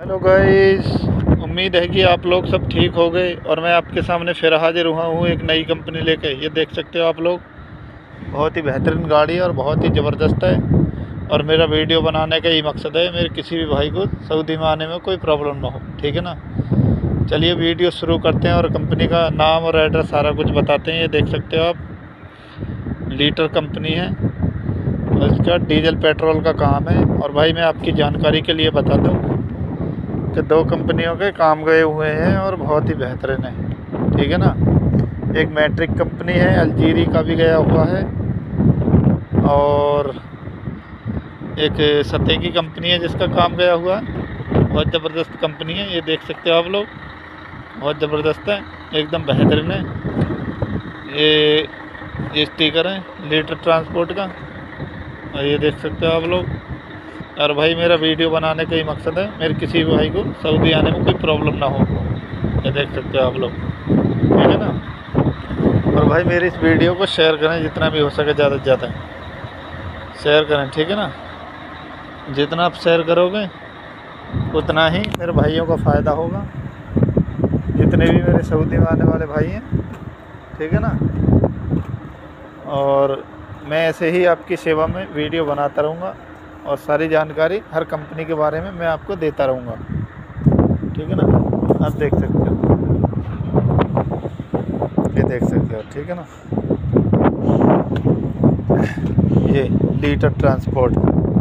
Hello guys, उम्मीद है कि आप लोग सब ठीक हो गए और मैं आपके सामने फिर हाजिर हुआ हूँ एक नई कंपनी लेके। ये देख सकते हो आप लोग, बहुत ही बेहतरीन गाड़ी है और बहुत ही ज़बरदस्त है। और मेरा वीडियो बनाने का ही मकसद है मेरे किसी भी भाई को सऊदी में आने में कोई प्रॉब्लम ना हो, ठीक है ना। चलिए वीडियो शुरू करते हैं और कंपनी का नाम और एड्रेस सारा कुछ बताते हैं। ये देख सकते हो आप, लीटर कंपनी है और इसका डीजल पेट्रोल का काम है। और भाई मैं आपकी जानकारी के लिए बता दूँ कि दो कंपनियों के काम गए हुए हैं और बहुत ही बेहतरीन है, ठीक है ना। एक मैट्रिक कंपनी है, अल्जीरी का भी गया हुआ है, और एक सते की कंपनी है जिसका काम गया हुआ है। बहुत ज़बरदस्त कंपनी है, ये देख सकते हो आप लोग, बहुत ज़बरदस्त है, एकदम बेहतरीन है। ये स्टिकर है लीटर ट्रांसपोर्ट का, और ये देख सकते हो आप लोग। और भाई मेरा वीडियो बनाने का ही मकसद है मेरे किसी भी भाई को सऊदी आने में कोई प्रॉब्लम ना हो। ये देख सकते हो आप लोग, ठीक है ना। और भाई मेरी इस वीडियो को शेयर करें, जितना भी हो सके ज़्यादा से ज़्यादा शेयर करें, ठीक है ना। जितना आप शेयर करोगे उतना ही मेरे भाइयों का फ़ायदा होगा, जितने भी मेरे सऊदी में आने वाले भाई हैं, ठीक है ना। और मैं ऐसे ही आपकी सेवा में वीडियो बनाता रहूँगा और सारी जानकारी हर कंपनी के बारे में मैं आपको देता रहूँगा, ठीक है ना। आप देख सकते हो, ये देख सकते हो, ठीक है ना। ये लीटर ट्रांसपोर्ट